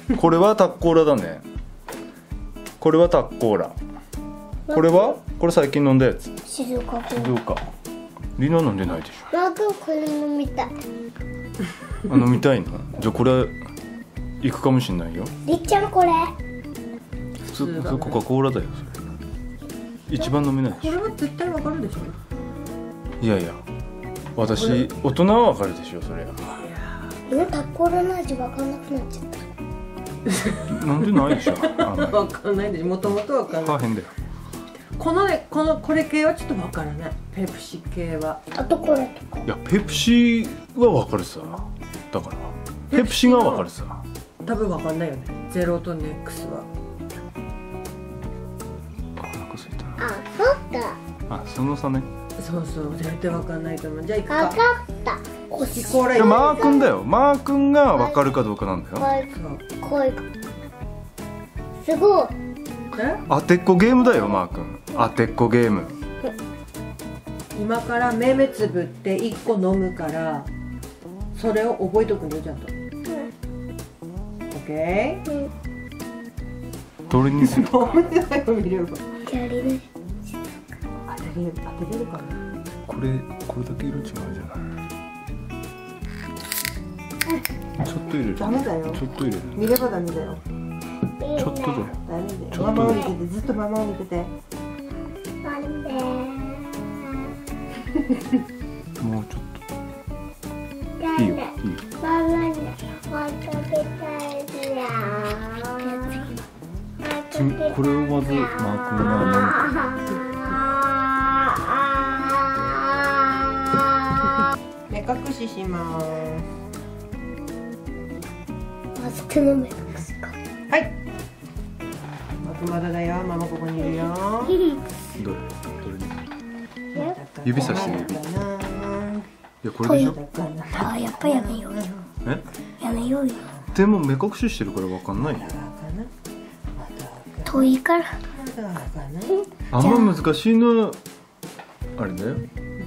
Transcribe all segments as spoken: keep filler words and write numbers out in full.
これはタッコーラだね。これはタッコーラ。これはこれ最近飲んだやつ。 静岡君。 どうか。リナ飲んでないでしょ。 マー君これ飲みたい。 あ、飲みたいの？じゃあこれ行くかもしんないよ。 りっちゃんこれ。 普通普通コカ・コーラだよそれ。一番飲めないでしょ。 これは絶対わかるでしょ。 いやいや、私大人はわかるでしょそれ。 今タッコーラの味わかんなくなっちゃった。 なんでないでしょ。 わかんないでしょ。もともとわかんない。 変だよ。 このね、このこれ系はちょっとわからない。ペプシ系は。 あとこれとか。 いやペプシはわかるさ。だからペプシがわかるさ。 多分わかんないよね。ゼロとネックスは。 あ、お腹空いたな。 あ、そっか。 あ、その差ね。 そうそう、絶対わかんないと思う。じゃあ行くわかか。 った。 コシコーラいやマー君だよ。マー君がわかるかどうかなんだよ。 こういうこういうすごい。 え？ 当てっこゲームだよマー君。当てっこゲーム。 今から目目つぶっていっこ飲むからそれを覚えとくんだよちゃんと。オッケー？ うん。 どれにする？ 飲めないよ見れば。 やりね。 当てれる当てれるかな。 これこれだけ色違うじゃない。ちょっと入れる。 ダメだよ。 ちょっと入れる。 見ればダメだよ。 ちょっとだよ。 ダメだよ。 ちょっとママを見ててずっとママを見てて。 なんで。 もうちょっと。いいよいいよ。 ママにもう食べたいな。 つこれをまずマー君が目隠しします。 まず手の目隠すか。 はい。まだだよ。ママここにいるよ。 飲む。どれどれに。指さして指。いやこれでしょ。 あ、やっぱやめようよ。 え？ やめようよ。 でも目隠ししてるからわかんないよ。 遠いから。 あんま難しいのあれだよ。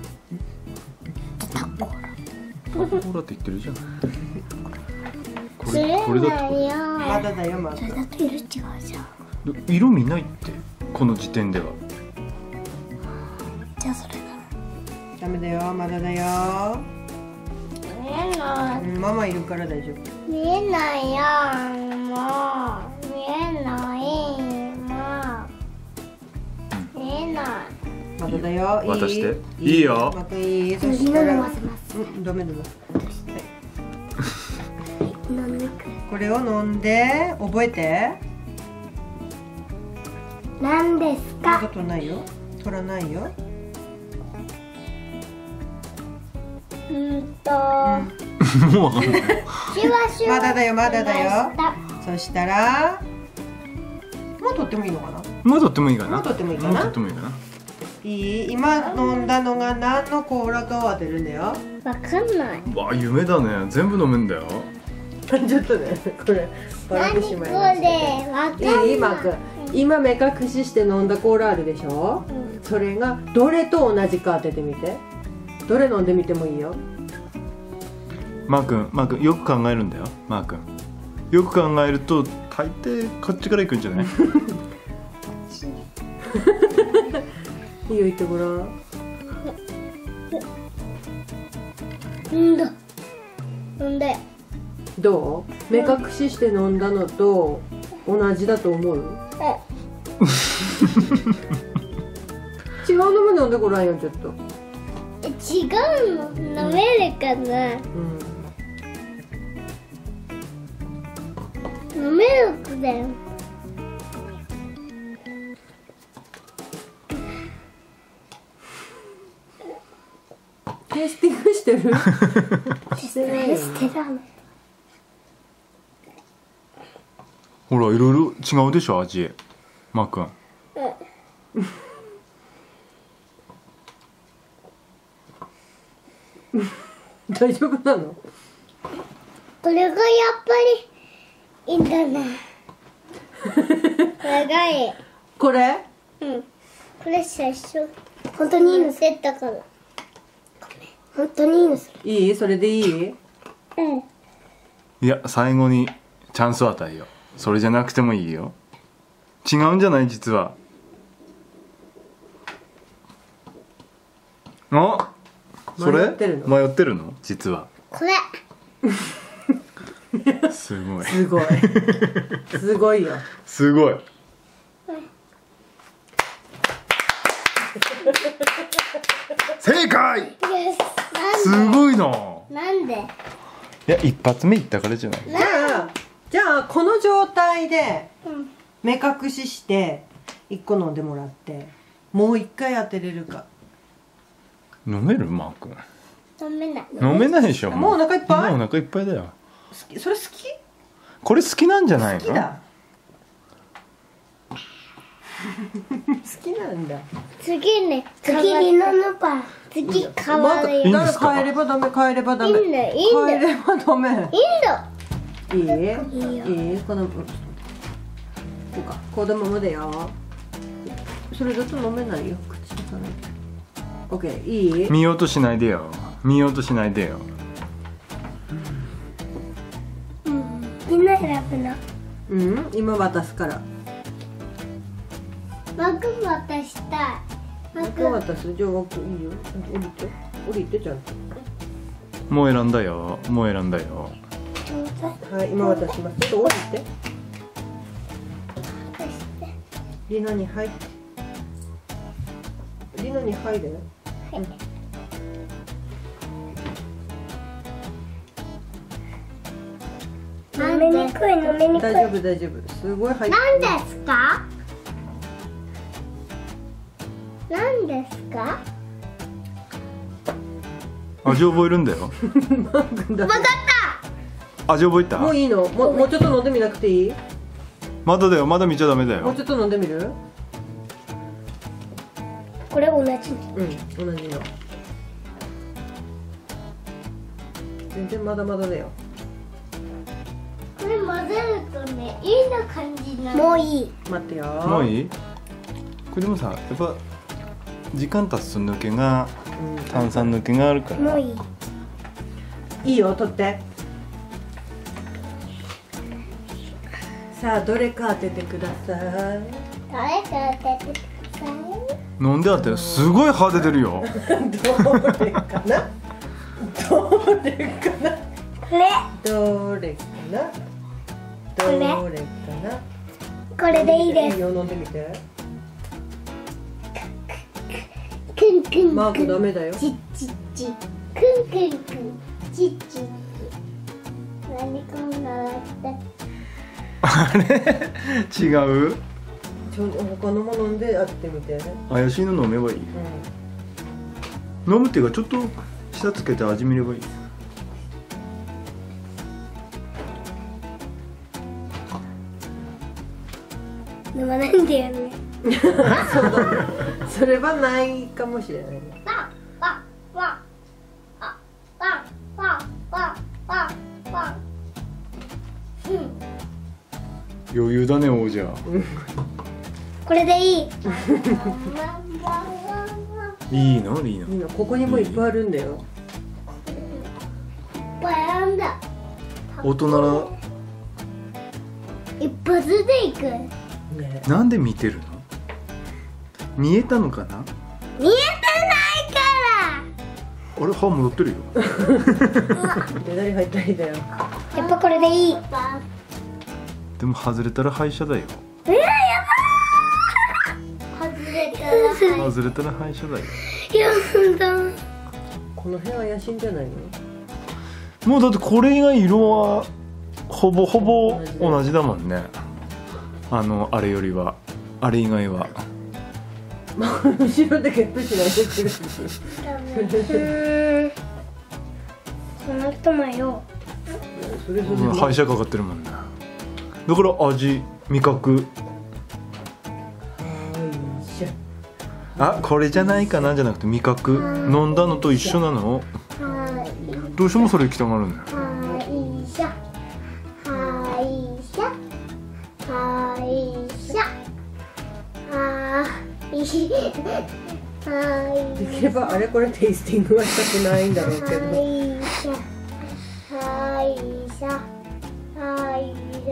タッコーラ。 タッコーラって言ってるじゃん。これずれこれだってこないよ。 まだだよまだそ。れだと色違うじゃん。 れ色見ないってこの時点では。 じゃあそれだ。 ダメだよまだだよ。 見えなうんママいるから大丈夫。 い。見えないよ。もう見えない。もう見えない。 まだだよ。いい？ 渡していいよまたいい。そしみんなたら飲ませます。 うんダメだよ。 飲んでくこれを飲んで覚えて。 何ですそんなこか。 とないよ。取らないよ。 うんと。 もうわかんない。 シュワシュワ。 まだだよまだだよしました。 そしたらもう取ってもいいのかな。 もう取ってもいいかな。 もう取ってもいいかなもう取ってもいいかな。 いい？今飲んだのが何のコーラかを当てるんだよ。 わかんない。 わあ夢だね。全部飲めんだよ。 ちょっとねこれ笑ってしまいましたね。 何これわかんないいい今くん今目隠しして飲んだコーラあるでしょ、うん、それがどれと同じか当ててみて。どれ飲んでみてもいいよ。 マー君マー君よく考えるんだよ。マー君よく考えると大抵こっちから行くんじゃない？ いいよ言ってごらん。 うんだ。うんだよ。 どう？目隠しして飲んだのと同じだと思う？違うのも飲んでごらんよちょっと。 違うの飲めるかな。 うん飲める子だよ。 テイスティングしてる？してないよしてたの。 ほらいろいろ違うでしょ味。マー君。 大丈夫なの？ これがやっぱりいいんだな。これがいい。 これ？ うん。これ最初本当にいいのせったから。本当にいいのする。 いい？それでいい？ うん。 いや最後にチャンスを与えよう。それじゃなくてもいいよ。違うんじゃない実は。あ、それ迷ってるの迷ってるの実は。 これすごいすごいすごいよ。 すごい。正解。すごいな。 なんでいや一発目いったからじゃない。 じゃあじゃあこの状態でうん目隠ししていっこ飲んでもらってもういっかい当てれるか。 飲めるマー君。 飲めない飲めないでしょ。 もうお腹いっぱいもうお腹いっぱいだよ。 好きそれ好きこれ好きなんじゃないの？ 好きだ好きなんだ。 次ね次に飲むか次変わるよいいんですか変えればダメ変えればダメいいんだよいいんだよ変えればダメ。 インいいいいよいいこのこうかこうだままでよ。それだと飲めないよ口とかね。オッケーいい見ようとしないでよ。見ようとしないでよ。 ドうんみんな選ぶのうん今渡すから。 マグ渡したいマ僕グ渡すじゃあ僕いいよ。降りて降りてちゃんと。 もう選んだよ。もう選んだよ。 はい今渡します。ちょっと降りて。リナに入って。リナに入る。 はい飲みにくい飲みにくい大丈夫大丈夫。すごい入ってる。 何ですか何ですか味覚えるんだよ。 マー君だわかっ味覚えた？ もういいのもうもうちょっと飲んでみなくていい？ まだだよ。まだ見ちゃダメだよ。 もうちょっと飲んでみる？ たこれ同じうん同じの。全然まだまだだよ。 これ混ぜるとねいいな感じなのもういい待ってよ。 もういい？これでもさ、やっぱ時間経つと抜けがうん炭酸抜けがあるから。 もういいいいよ取って。さあどれか当ててください。 誰か当ててください飲んであってすごい歯出てるよ。 どれかな？どれかな？ これどれかな？どれかな？ これでいいですいいよ飲んでみて。 くんくんマークくんダメだよ。 ちっちっちくんくんくんちっちっち何こんなのってあれ違う？ ちょ他のもの飲んで当ててみて。 怪しいの飲めばいい。 うん飲むっていうかちょっと舌つけて味見ればいい。 飲まないんだよねそうだね。それはないかもしれないね。 パンパンパンあパンパンパンパンパンうん余裕だね王者。 これでいいいいの？いいの？ いいのここにもいっぱいあるんだよ。 これなんだ大人な一発でいくねなんで見てるの？見えたのかな？ 見えてないかあれ歯戻ってるよ。 左入ったりだよ。 らやっぱこれでいいでも外れたら廃車だよ。 えー、やばー外れたら外れたら廃車だよ。 やだこの辺怪しいんじゃないの？ もうだってこれ以外色はほぼほぼ同じだもんね。あのあれよりはあれ以外は。 まあ後ろでゲップしないでってるし。 その人もよそれぞれうん廃車かかってるもんね。だから味味覚はいしゃあこれじゃないかなじゃなくて味覚飲んだのと一緒なの。 はいどうしてもそれ行きたがるんだよ。 はいしゃはいしゃはいしゃはいしはいできればあれこれテイスティングはしたくないんだろうけど。 はいしゃはいしゃはいし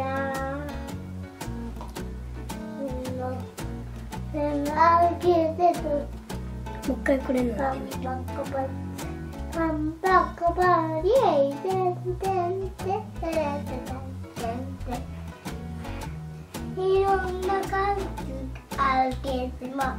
う一回これ飲んでみる。パンパカパリエイテンテンテンテンテンテン。いろんな感じあるけども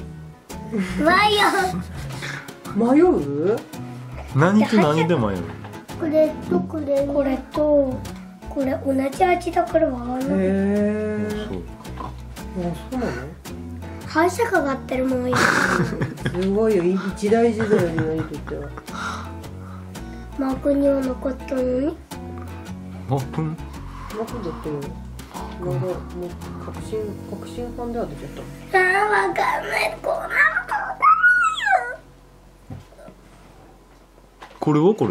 迷う。 迷う？ 何と何で迷う？ これとこれこれとこれ同じ味だからわからない。 へえ。 そうあ、そうなの？ 反射かかってるもんよ。 すごいよ、一大事だよね、にとっては。 マークには残ったのに。 マー君マークだってなんかもう確信確信犯では出ちゃった。 あー、わかんない。こんなことだよ。 これはこれ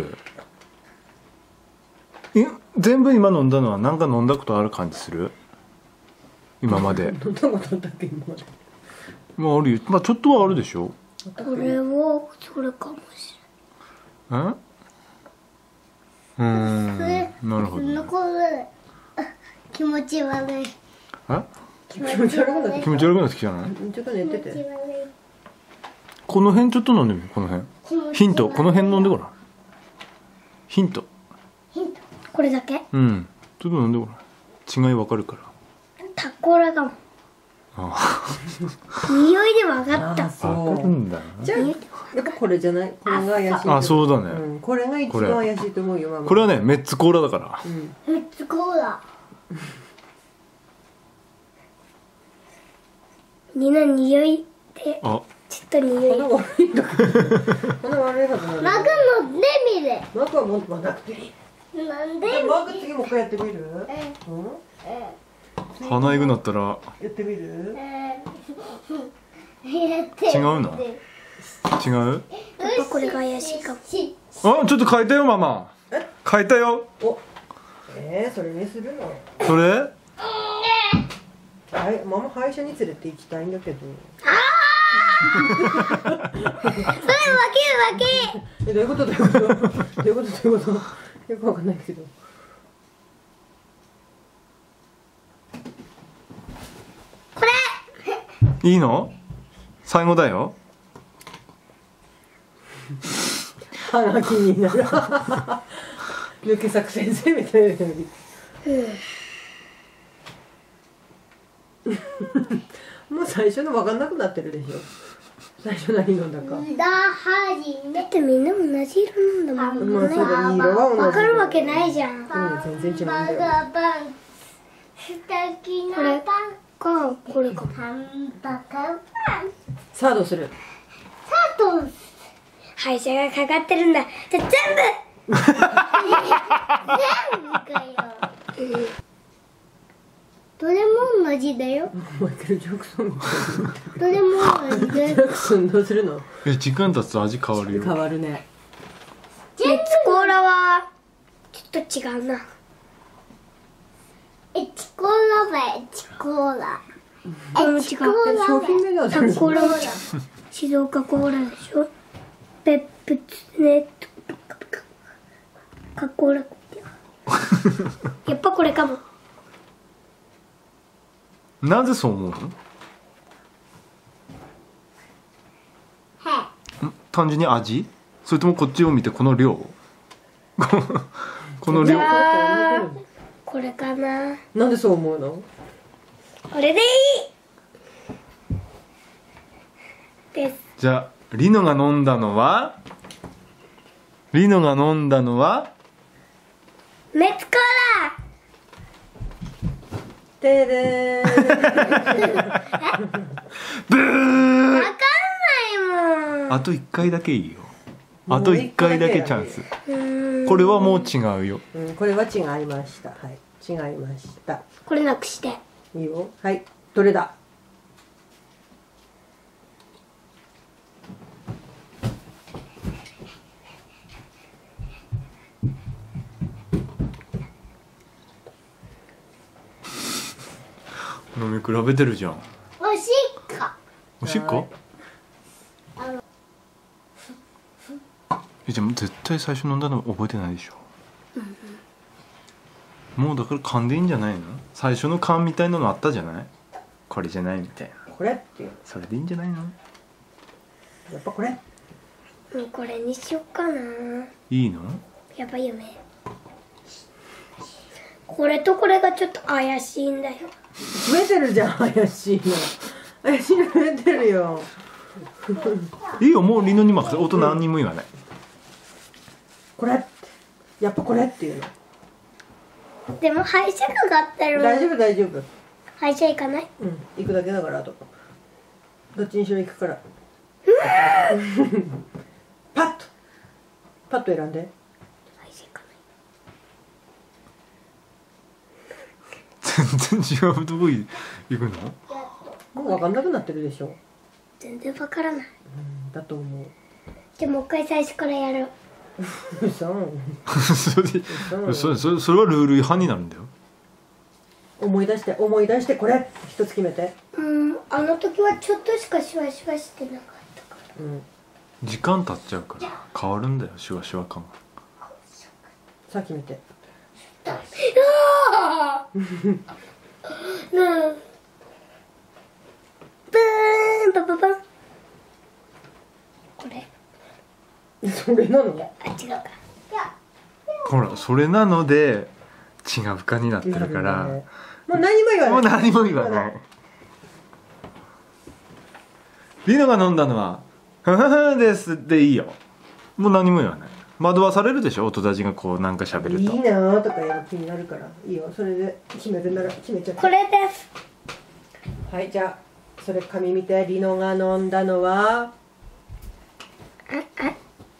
え全部今飲んだのは何か飲んだことある感じする？今まで飲んだことあったっけ今まで。 まああるよ。まあちょっとはあるでしょ。 これはそれかもしえ？うーん、 れない。 なるほど。 残る。気持ち悪い。 え？ 気持ち悪くなってき気持ち悪くなってきたの？ た。ちょっと寝てて。 この辺ちょっと飲んでみる。この辺。ヒント。この辺飲んでごらん。ヒント。 ヒント。これだけ？ うん。ちょっと飲んでごらん。違いわかるから。 タコラかも。 あ匂いでわかった。 あ、そあ。わかるう。 んだよ。 じゃあやっぱこれじゃない？これが怪しい。 あ、そうだね。 うん、これが一番怪しいと思うよ、ママ。 これはね、メッツコーラだから。 うん。 めっちゃコーラ。みんな匂いであ、 ちょっと匂い。 鼻が悪いんだけど。鼻悪いはずなの。 マグ飲んでみる。 マークはもうなくていい。 なんで？ じゃあマーク次もう一回やってみる？ えうん？ え鼻エグなったらやってみる？ えやって違うの？違う？ やっぱこれが怪しいかも。 あ、ちょっと変えたよママ。 え？ 変えたよ。 お。えー、それにするの？ それ？ はい、ママ歯医者に連れて行きたいんだけど。 それ分ける分け。 え、どういうことどういうことどういうことどういうことよくわかんないけど。 これ。 いいの？最後だよ。 歯が気になる。抜け作先生みたいな。もう最初の分かんなくなってるでしょ。最初何飲んだか。 だはじめ。だってみんな同じ色なんだもん。 まあそうだ、色は同じ。 分かるわけないじゃん。 うん、全然違うんだよ。 これかこれか。パンパカパン。 さあどうする？ さあどう？歯医者がかかってるんだ。じゃあ全部。全部かよ。どれも同じだよ。 マイケル・ジャクソンみたいな。 どれも同じだジよ。 ャクソンどうするの？ え、時間経つと味変わるよ。 変わるね。 メッツコーラはちょっと違うな。エチコーラはエチコーラ。エチコーラ商品名がタコーラは静岡コーラでしょ。ペップツネとカコーラ。やっぱこれかも。 なぜそう思うの？ は単純に味？それともこっちを見てこの量？この量。 これかな。 なんでそう思うの？ これでいいです。 じゃあリノが飲んだのはリノが飲んだのはメッツコーラ。 てれー。 ブー。 わかんないもん。 あといっかいだけいいよ。あといっかいだけチャンス。 うーんこれはもう違うよ。 うん、これは違いました。はい、違いました。 これなくして。 いいよ。はい、どれだ？ 飲み比べてるじゃん。 おしっこ。 おしっこ？ あのえ、じゃあ絶対最初飲んだの覚えてないでしょ。もうだから勘でいいんじゃないの？最初の勘みたいなのあったじゃない？これじゃないみたいな。 これっていう。 それでいいんじゃないの？ やっぱこれ。 うん、これにしよっかな。 いいの？ やばいよね。これとこれがちょっと怪しいんだよ。 増えてるじゃん、怪しいの。怪しいの増えてるよ。 いいよ、もうリノに任せ。音何にも言わない。 これってやっぱこれっていうの。 でも歯医者かかったら大丈夫大丈夫。 歯医者行かない？ うん行くだけだから。あとどっちにしろ行くから。パッとパッと選んで。 歯医者行かない。 全然違うとこ行くの？ もう分かんなくなってるでしょ。 全然わからない。 うんだと思う。 じゃあもう一回最初からやろう。 嘘それそれそれそれはルール違反になるんだよ。 思い出して思い出してこれ一つ決めて。 うん、あの時はちょっとしかシュワシュワしてなかったから。 うん時間経っちゃうから変わるんだよ、シュワシュワ感が。 さあ決めて。 あーうんブーンパパパン。これそれなの？ あ、違うか。 ほら、それなので違うかになってるから、 もう何も言わない。 もう何も言わない。リノが飲んだのは「ふふふです」でいいよ。もう何も言わない。惑わされるでしょ、音たちがこうなんか喋ると。 いいなーとかやる気になるからいいよ。それで決めるなら決めちゃって。 これです。 はい、じゃあそれ紙見て。リノが飲んだのはあ、あ、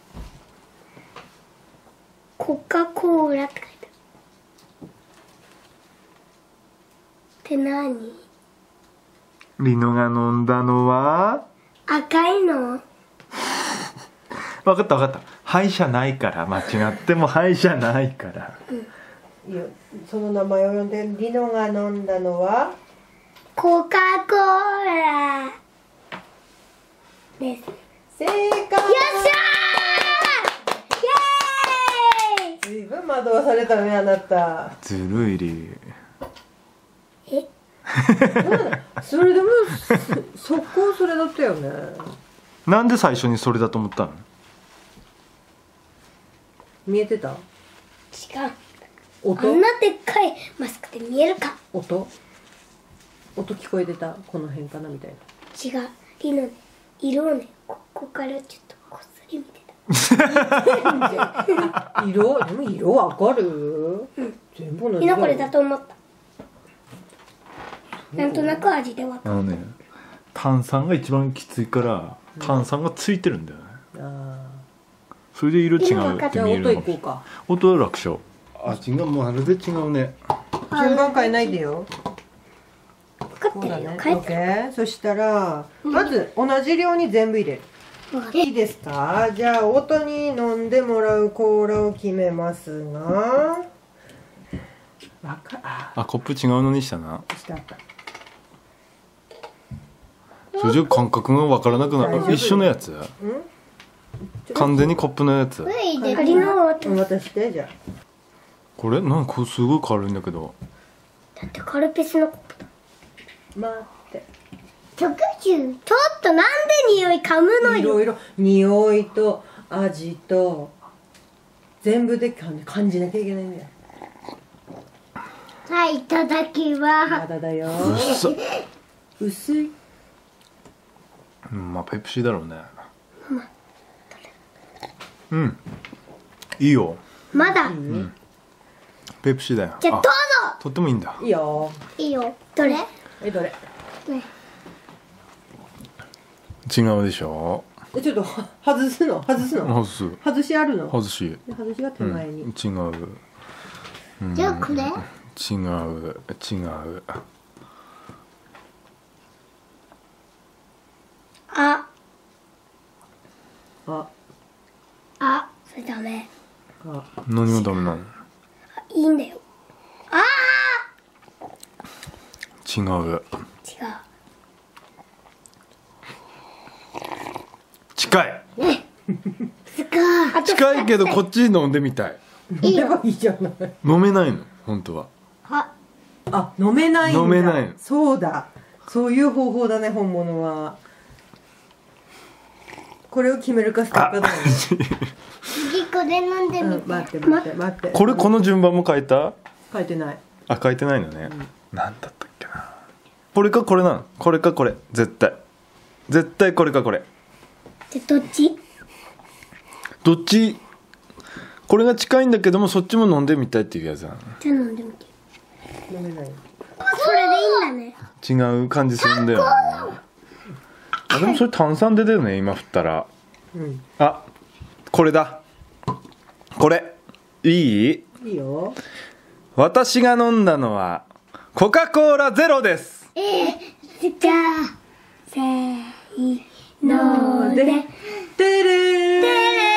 コカ・コーラって書いてある。って何？ リノが飲んだのは赤いの？ 分かった分かった。歯医者ないから、間違っても歯医者ないから。 いいよ。その名前を呼んで。リノが飲んだのはコカ・コーラです。 正解。 よっしゃー！イエーイ！ ずいぶん惑わされたね、あなた。 ずるいり。 え？ それでも速攻それだったよね。 なんで最初にそれだと思ったの？ 見えてた？ 違う。あ音？ んなでっかいマスクで見えるか？ 音？音聞こえてた？この辺かなみたいな。 違う。リノね、色をね、ここからちょっとこっそり見てた。 色？でも色わかる？うん。全部同じだよ。 リノこれだと思った。なんとなく味でわかる。 あのね、炭酸が一番きついから炭酸がついてるんだよね。 あそれで色違うってあ。じゃあ見えるのかもしれない。 音いこうか。 音は楽勝。味がまるで違うね。 順番変えないでよ。 分かってるよ。帰ってる。 オッケー。そしたらまず同じ量に全部入れる。 分かった。 いいですか？じゃあ音に飲んでもらうコーラを決めますが、わかああ、コップ違うのにしたな。 してあった。 それじゃ感覚が分からなくなる。 大丈夫一緒のやつ？ うん？ 完全にコップのやつ。 リノはうん渡してじゃあ。 これなんかこうすごい軽いんだけど。 だってカルピスのコップだ。 待って。 特注。ちょっとなんで匂い噛むのよ。 いろいろ匂いと味と全部で感じ感じなきゃいけないんだよ。 はい、いただきまは。 だだよ。 薄っ。 薄い。 うん、まあペプシだろうね。うん。いいよ。 まだ。 ペプシだよ。 じゃあどうぞ。 とってもいいんだ。 いいよ。 いいよ。どれ？ えどれ？ ね。 違うでしょ。 えちょっとは外すの外すの外す。 外しあるの？ 外し。 で外しが手前に。 うん、違う。うんじゃあこれ？ 違う違う。 あ、 ああ、それダメ。 あ何がダメなの？ いいんだよ。あ違う。 あ。違う。 近い。 すか。 近いけどこっち飲んでみたい。 いいよ。 飲めばいいじゃない。 飲めないの本当は。 あ、 あ飲めないんだ。 飲めないの。 そうだ。そういう方法だね本物は。 これを決めるかステッカーだよね。 次これ飲んでみて、 うん、待って待って待って。 これこの順番も書いた？ 書いてない。 あ、書いてないのね、うん、なんだったっけな。これかこれなの？これかこれ、絶対絶対これかこれ。 でどっち？ どっち？これが近いんだけどもそっちも飲んでみたいっていうやつなの。 じゃあ飲んでみて。 飲めない。 それでいいんだね。 違う感じするんだよね。あ、でもそれ炭酸でだよね今振ったら。 うん。 あ、これだ。これいい？ いいよ。 私が飲んだのはコカ・コーラゼロです。 えー、じゃあせーのでてれー。 てれー